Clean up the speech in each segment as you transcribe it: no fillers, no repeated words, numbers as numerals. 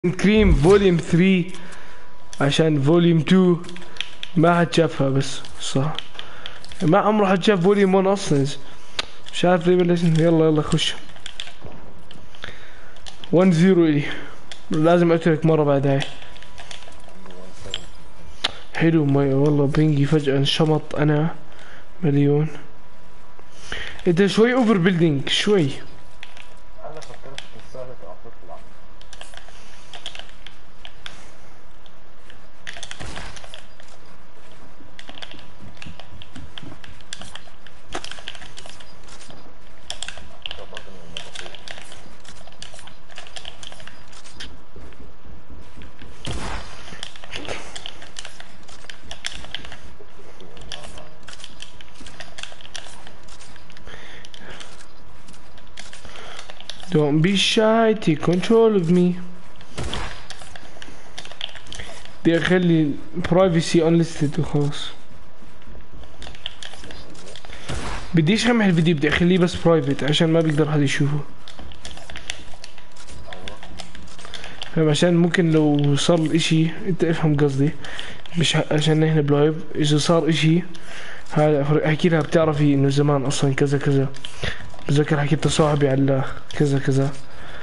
كريم فوليوم 3 عشان فوليوم 2 ما حد شافها. بس صح ما عمره حد شاف فوليوم 1 اصلا. مش عارف ليه بلش. يلا يلا خش 1-0 الي. لازم اترك مرة بعد هاي. حلو مي والله. بينجي فجأة انشمط. انا مليون. انت شوي اوفر بيلدينج شوي. انا فكرت في السهلة او تطلع. شططني من بطيء. Don't be shy, take control of me. بدي اخلي privacy unlisted وخلاص. بديش امحي الفيديو، بدي اخليه بس برايفت عشان ما بيقدر حدا يشوفه. فاهم؟ عشان ممكن لو صار اشي انت افهم قصدي. مش عشان احنا بلايف. اذا صار اشي هذا احكي لها بتعرفي انه زمان اصلا كذا كذا. بتذكر حكيت لصاحبي على كذا كذا.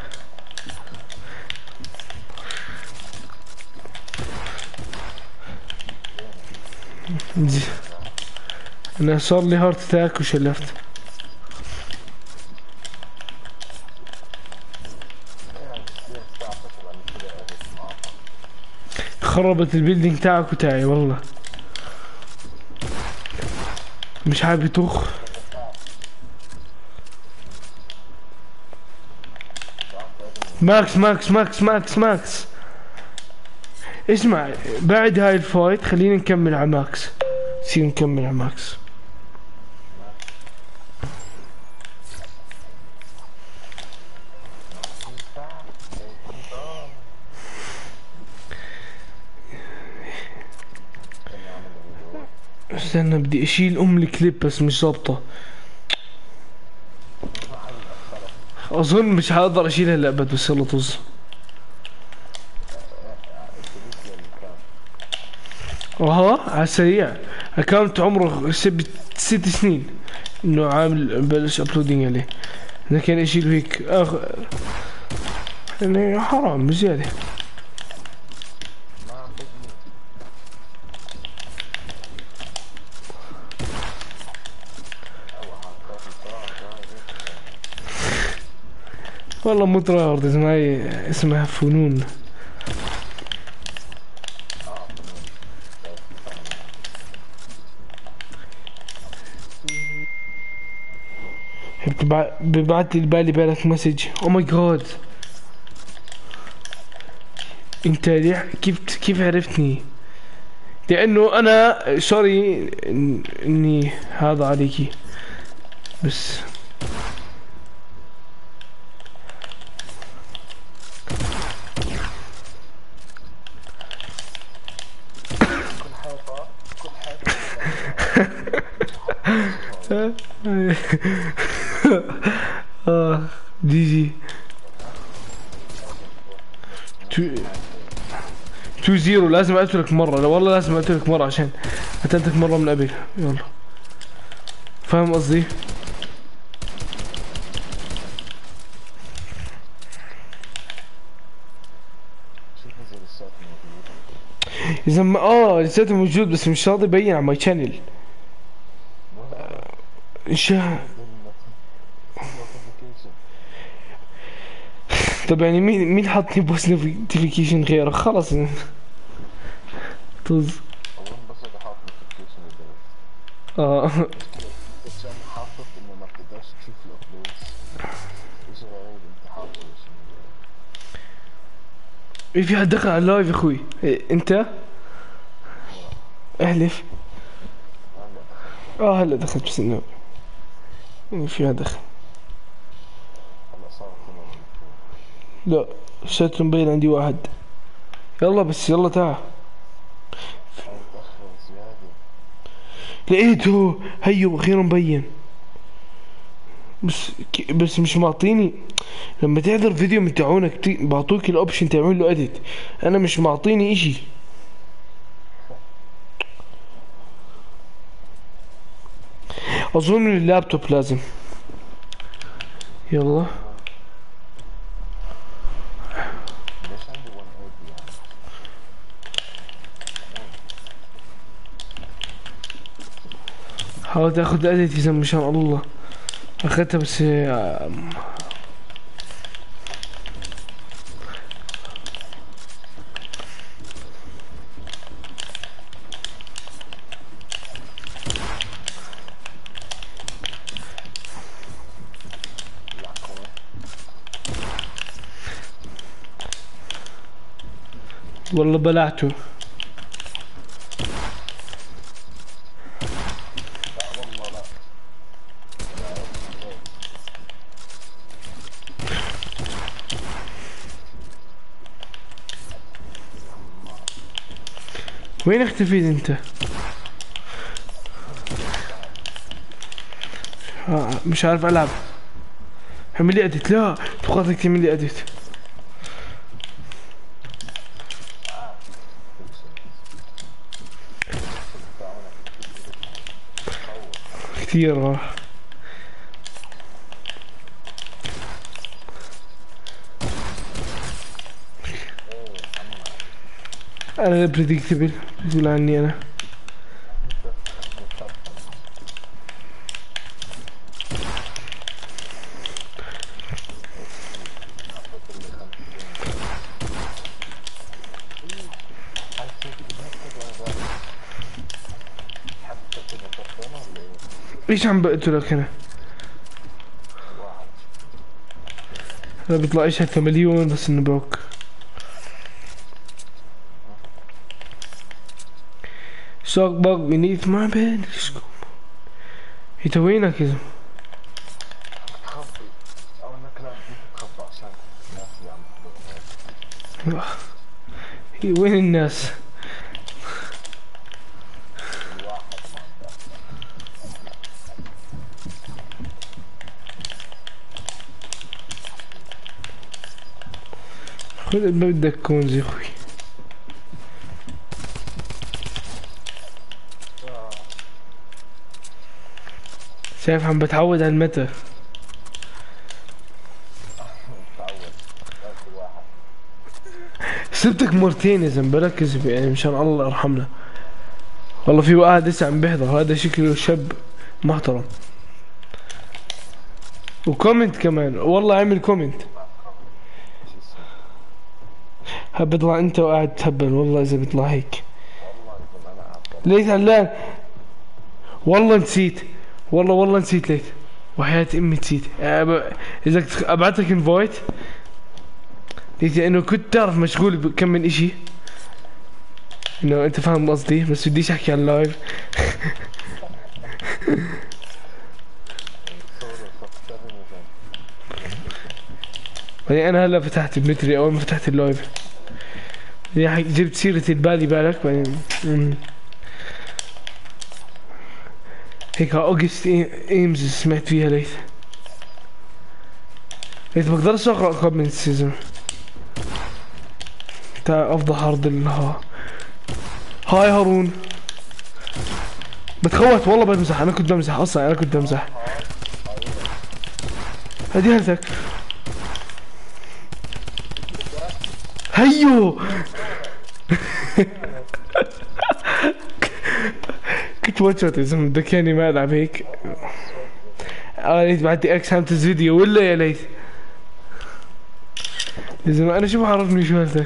انا صار لي هارت اتاك وشلفت. خربت البيلدينج تاعك وتاعي والله. مش حابب يطخ. ماكس ماكس ماكس ماكس ماكس. اسمع بعد هاي الفايت خلينا نكمل على ماكس. نصير نكمل على ماكس. استنى بدي اشيل الكليب بس مش ظابطة. اظن مش هقدر اشيلها هلا بس يلا طز. اها على السريع. اكونت عمره 6 سنين انه عامل بلش ابلودينج عليه. لكن اشيله هيك يعني حرام بزيادة. والله مو تراهورد اسمها فنون. ببعت لي بالي بالك مسج. او ماي جاد. انت كيف عرفتني؟ لانه انا سوري اني هذا عليكي بس. دي جي 2-0. لازم اقتلك مرة. لا والله لازم اقتلك مرة عشان قتلتك مرة من قبل. يلا فاهم قصدي؟ اذا ما لساته موجود بس مش راضي يبين على ماي شانل. طب يعني مين حطني بوست نوتيفيكيشن غيرك؟ خلص طز. اظن بس اذا حاط نوتيفيكيشن للدرس. عشان حاطط انه ما بتقدرش تشوف الابلودز. ايش غريب انت حاطه ايه في حد دخل على اللايف يا اخوي؟ إيه انت؟ احلف. هلا دخلت بس انه في حد دخل. هلا صار لا شات مبين عندي واحد. يلا بس يلا تعال. لقيته هيو اخيرا مبين. بس مش معطيني. لما تحضر فيديو من تاعونك بعطوك الاوبشن تعمل له اديت. انا مش معطيني اشي. اظن اللابتوب لازم. يلا ليش عندي 180 يعني؟ حاول تاخد اديت يا زلمه مشان الله. اخدتها بس العقوة. والله بلعته. لا والله لا. وين اختفيت انت؟ مش عارف العب. اعمل لي اديت. لا تبغى تعمل لي اديت. كثير راح. انا بريدكتبل بتقول عني انا. ليش عم بقتلك انا؟ انا بيطلع ايش هكا مليون بس انه بروك. Shock bug beneath my bed. انت وينك يا زلمة؟ تخبي او انك لا تخبى عشان الناس اللي عم تدور. وين الناس؟ الواحد خذ ما بدك تكون زي اخوي. شايف عم بتعود على المتى. تعود. واحد. سبتك مرتين يا زلمة بركز يعني مشان الله يرحمنا. والله في واحد لسه عم بيحضر هذا شكله شاب محترم. وكومنت كمان والله عمل كومنت. بيطلع انت وقاعد تهبل والله اذا بيطلع هيك. والله يقول انا عبد ليث علان. والله نسيت. والله نسيت ليث. وحياة امي نسيت. اذا ابعتك انفايت ليث انه كنت تعرف مشغول بكم من اشي. انه انت فاهم قصدي بس بديش احكي عن اللايف. يعني انا هلا فتحت بمتري اول ما فتحت اللايف. يعني جبت سيرتي البالي بالك بعدين. هيك اوجست ايمز سمعت فيها ليث. ليث بقدرش اقرا كومنت سيزون. تا افضل عرض لها. هاي هارون. بتخوت والله بمزح. انا كنت بمزح اصلا انا كنت بمزح. هدي هلتك. هيو. كنت واتشت يا زلمه دكاني ما العب هيك. ليث بعدي اكس هامتز فيديو ولا يا ليث؟ يا زلمه انا شو بعرفني شو هلتك.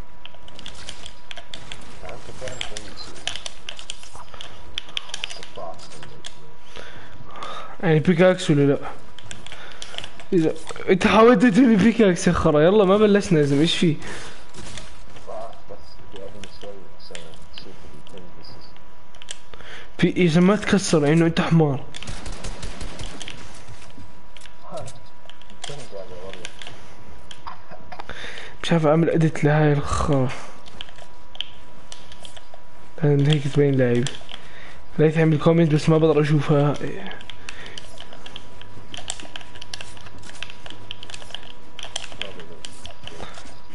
يعني بيكاكس ولا لا؟ اذا انت حاولت تبني بيكاكس يا خرا يلا ما بلشنا يا زلمه ايش في؟ في اذا ما تكسر انه انت حمار. مش عارف اعمل اديت لهاي الخرا. لان هيك تبين لعيب. لا تعمل كومنت بس ما بقدر اشوفها.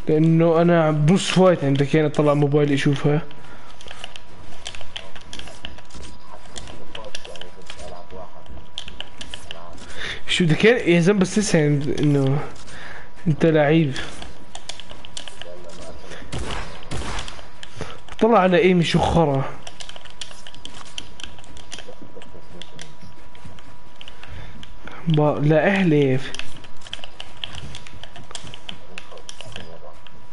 لانه انا بنص فايت عندك يعني اطلع موبايلي اشوفها. حسسني فايت يعني بس العب واحد العاب. شو بدك يا زلمه بس تسعى انه انت لعيب. ولا ما اكلت كثير مرة. طلع على ايمي شو خرا. بس بلاي ستيشن. لا احلف. بعدين بعدين يابا.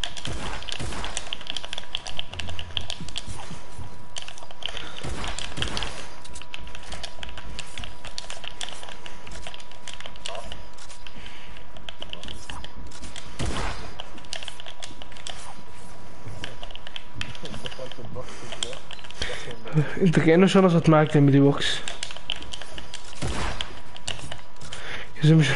دخلت البوكس ده. دخل انت كأنه شنطت معك الميدي بوكس. يا زلمه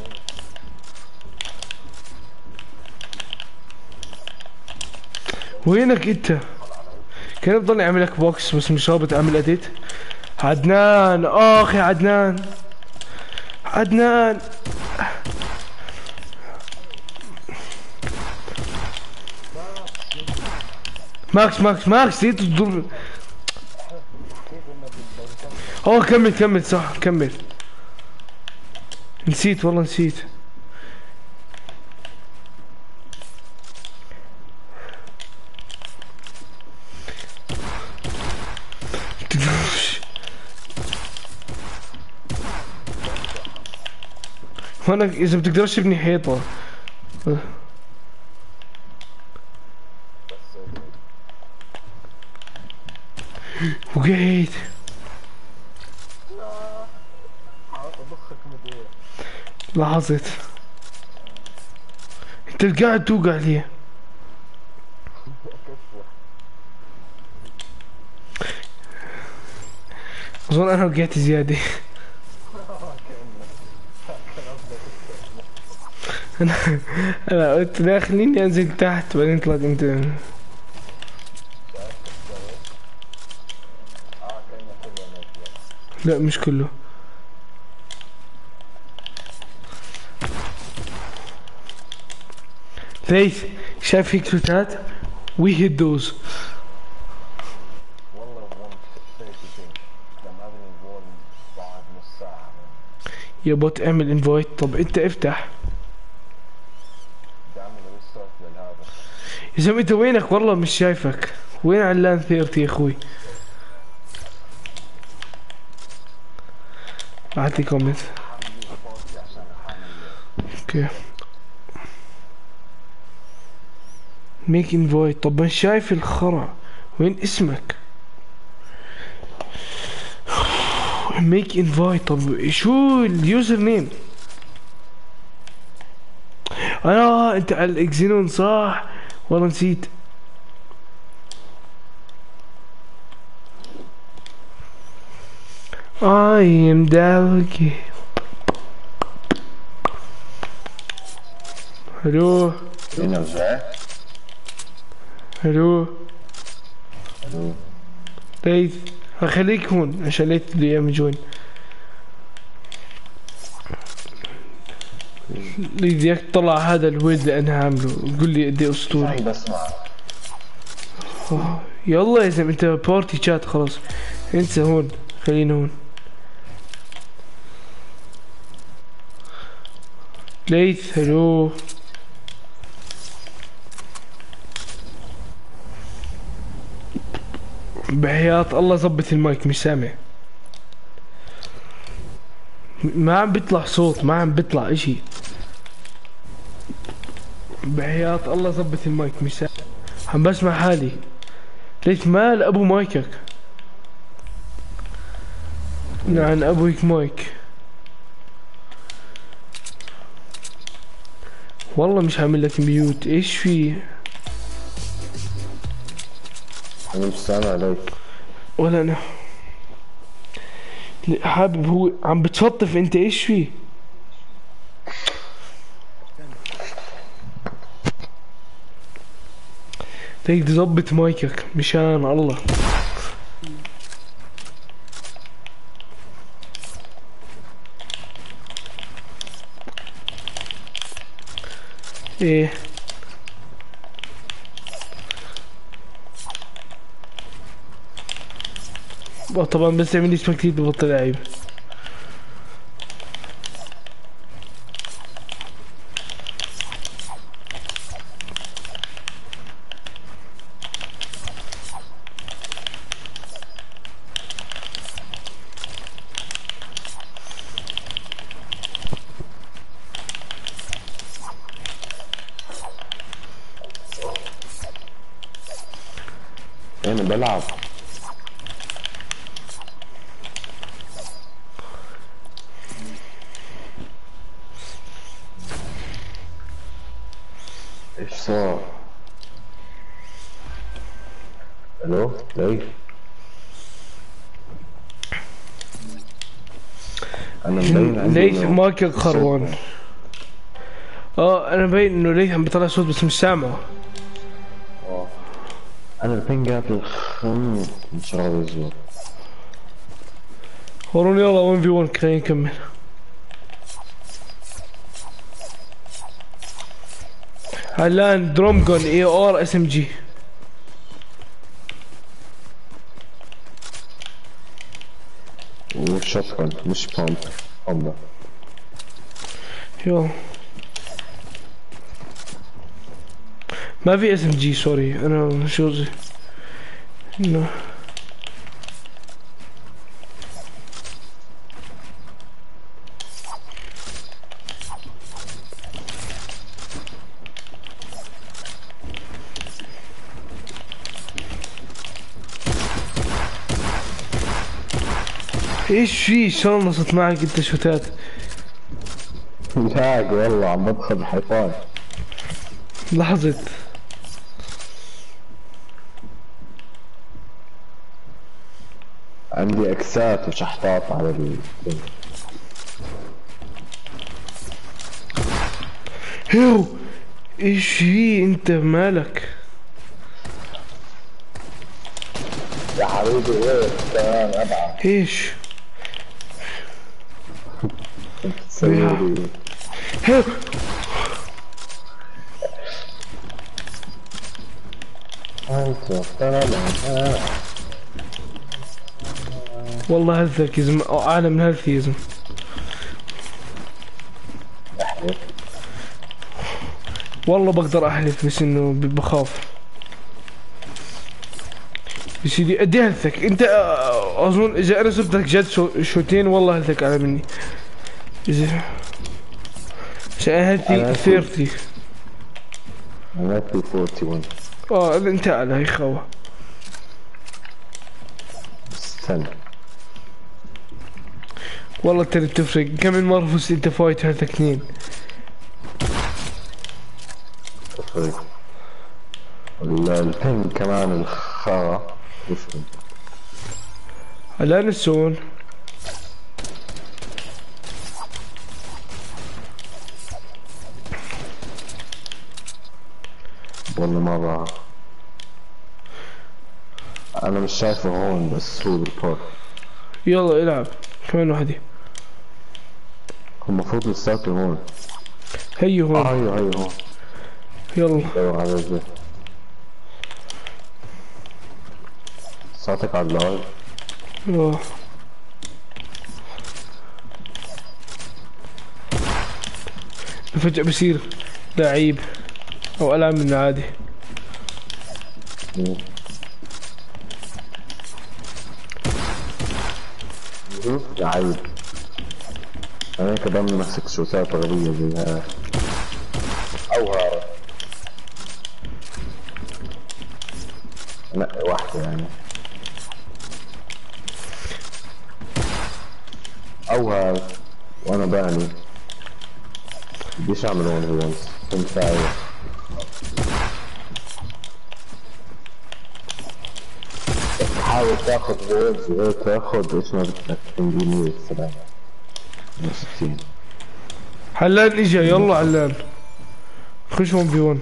وينك انت؟ كان بضل يعمل لك بوكس بس مش رابط اعمل اديت. عدنان اخي عدنان. عدنان ماكس ليه تضر. كيف انه بالبنكات. اوه كمل صح كمل. نسيت والله نسيت. هونك اذا بتقدرش تبني حيطة. بس وقعت. لا حاط مخك مضيع. لاحظت. انت قاعد توقع ليه؟ كسر. اظن انا وقعت زيادة. كأنه كان قصدك انا انا قلت لا خليني انزل تحت بعدين طلعت انت. شايف كيف سويت؟ كأنه كله نازل. لا مش كله. ليث شايف فيك توتات؟ وي هيت دوز. والله 132 لما ابني الجول بعد نص ساعة. يا بوت اعمل انفايت. طب انت افتح. بدي اعمل ريستارت للهذا. يا زلمه انت وينك والله مش شايفك. وين علان 30 يا اخوي؟ اعطي كومنت. حملي فاضي عشان احمل. اوكي ميك انفايت. طب مش شايف الخرا. وين اسمك؟ ميك انفايت. طب شو اليوزر نيم؟ انت على الاكزينون صح. والله نسيت. I am Dalky. الو مين رجع؟ الو الو. ليث. خليك هون عشان ليث بده يعمل جوين. ليث اياك تطلع هذا الويل اللي انا عامله وتقول لي قد ايه اسطوري. عم بسمع. يلا يا زلمه انت بارتي شات خلاص. انسى هون. خلينا هون. ليث هلو. بحياة الله ظبط المايك مش سامع. ما عم بيطلع صوت ما عم بيطلع اشي. بحياة الله ظبط المايك مش سامع. عم بسمع حالي. ليش مال ابو مايكك؟ نعم ابوك مايك. والله مش عامل لك ميوت. ايش في؟ انا مش سامع عليك. ولا انا. حابب هو عم بتشطف انت. ايش في؟ بدك تظبط مايكك مشان الله. ايه طبعا بس تعمل لي اسمك كتير ببطل لعيب. انا بلعب. ايش صار؟ الو ليه؟ انا مبين عندي ليث انه مايكك خربان. الصوت. انا مبين انه ليث عم بيطلع صوت بس مش سامعه. انا البنجات الخم مش راضي يزبط. هورون يلا 1 في 1 خلينا نكمل. الان دروم جون اي ار اس ام جي. وشوتجن مش بامب. يلا ما في اس ام جي سوري انا شو قصدي. انه ايش في شلون نصت معك انت شوتات؟ لاق والله عم بدخل حيطان. لحظة عندي اكسات وشحطات على هيو ايش في انت مالك؟ يا حبيبي ايه كمان ابعد. ايش؟ تسوي هيو انت والله هلثك يا زلمة اعلى من هلثي يا زلمة. والله بقدر احلف بس انه بخاف. يا سيدي قد ايه هلثك انت؟ اظن اذا انا صرت لك جد شوتين والله هلثك اعلى مني. اذا عشان هلثي 30. انا في 41. انت اعلى هي خوا. استنى والله ترى تفرق كم من مرة فزت انت فايت هلثك 2. تفرق. البنج كمان الخا يفرق. الان السون والله ما بعرف. انا مش شايفه هون بس هو بالبار. يلا العب كمان وحدة. هو المفروض لساته هون. هي هون. هيو هون. يلا دور على الزي. صوتك على اللايف. اه فجأة بصير لعيب او العب من العادي. لعيب. انا كمان ماسك شوتات غبية زي هاي او هاي. لا واحدة يعني او هاي. وانا باني بديش اعمل هون هو كنت ساعي. حاول تاخذ ويز وهيك تاخذ ايش ما بدك تنجيني السلام 60. علان اجا يلا علان خش 1 في 1.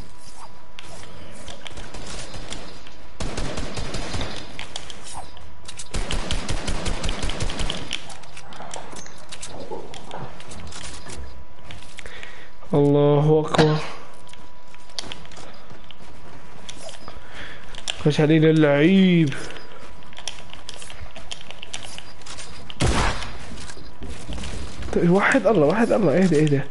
الله اكبر خش علينا اللعيب. وحد الله وحد الله، اهدى اهدى.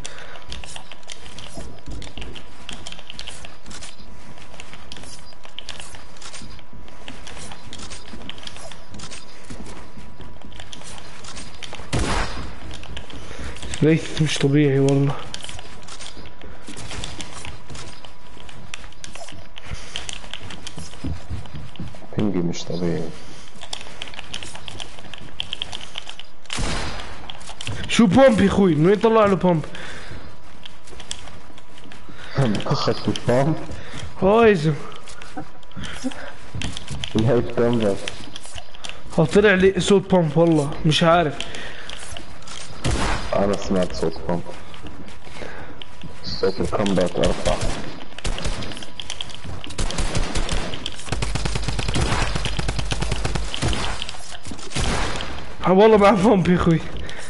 ليث مش طبيعي والله. بينجي مش طبيعي. شو بومب يا اخوي؟ من وين طلع له بومب؟ بخشك الفام. هاي زلمة. هاي التمبر. طلع لي صوت بومب والله مش عارف. انا سمعت صوت بومب. صوت الكومبات ارفع. والله مع بومب يا اخوي.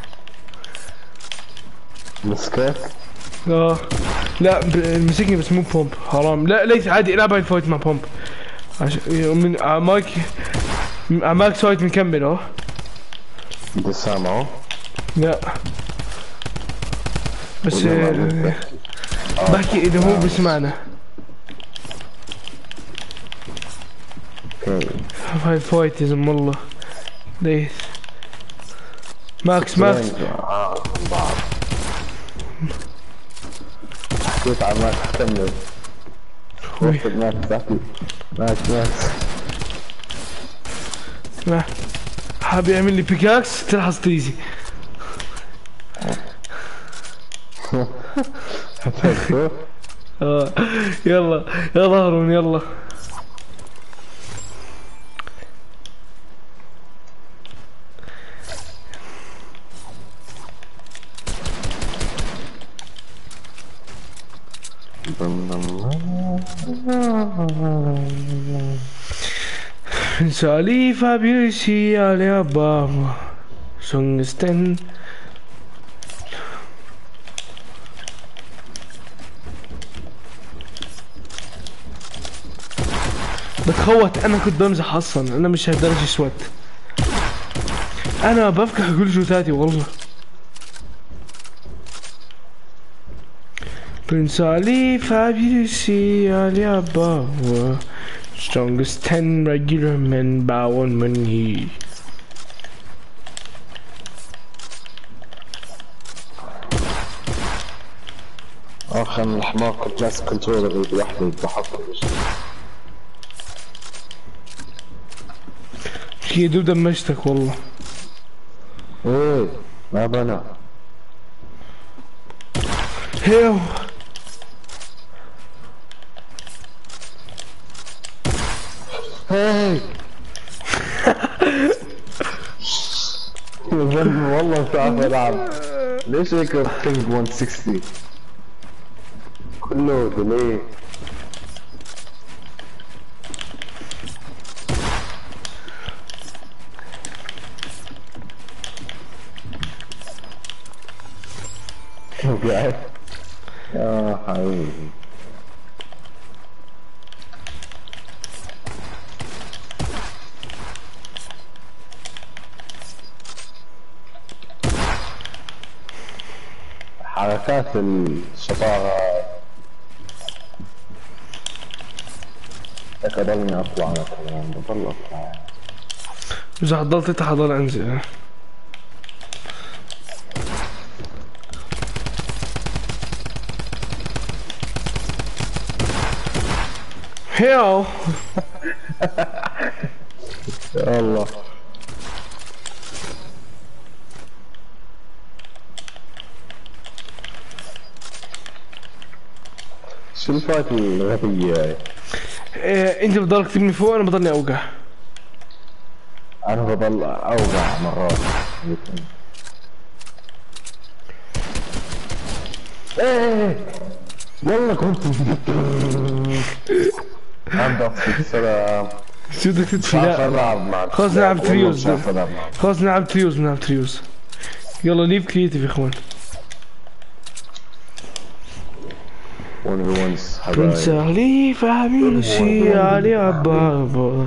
مسكك؟ لا مسكني بس مو بومب، حرام. لا ليس عادي، العب هاي الفايت مع بومب. من ماك فايت مكمل اهو. بدي سامعه؟ لا بس بحكي اذا هو بسمعنا. اوكي. هاي الفايت يا زلمة والله. ليث ماكس بعض. حكيت عن ماكس كمل. واخد ماكس تحكي. ما حاب يعمل لي بيكاكس تلحظ تيزي. يلا يلا هارون يلا. ساليف بيرسي على بابا سونغستن. بتخوت، انا كنت بمزح اصلا، انا مش هالدرجة سوت. انا بفكح كل شوتاتي والله. Prince Ali Fabulously Alibaba strongest 10 regular men bow on one knee. اخ انا الحماق كنت ماسك كنترولر بيد واحدة يضحك. يا دوب دمجتك والله. ايه ما بنا. هيو هاي والله بتعرف العب. ليش هيك بينج 160 كله ديلي؟ قاعد يا حبيبي. حركات الشطارة هيك اضلني اطلع انا كمان بضل اطلع. اذا حضرت انت حضر انزل. هيو يا الله. شو الفايت الغبية هاي؟ انت بتضلك تبني فوق، انا بضلني اوقع. انا بضل اوقع مرات. ايه والله كنت عندك السلام. شو بدك تدفي؟ لا خلص نلعب تريوز. خلص نلعب تريوز. يلا ليف كريتيف يا اخوان. Prince Ali Fabulously Alibaba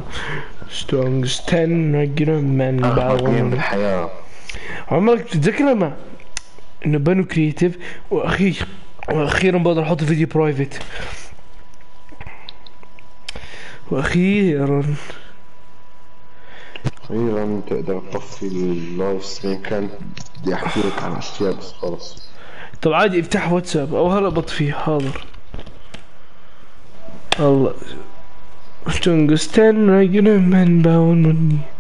strongest 10 regular men bow on. الحياة عمرك تتذكر لما انه بنوا كرييتيف، واخيرا بقدر احط فيديو برايفت، واخيرا أخيرا تقدر تطفي اللايف ستريم. كان بدي أحكي لك عن أشياء بس خلص. طب عادي افتح واتساب او هلا بطفيه. حاضر. الله تنقستن رجل من باون مني.